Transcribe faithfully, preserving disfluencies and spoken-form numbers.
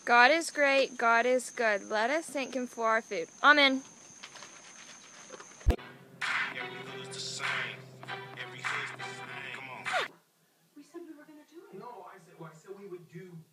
God is great, God is good. Let us thank him for our food. Amen. Every hood's the same. Every hood's the same. Come on. We said we were going to do it. No, I said, well, I said we would do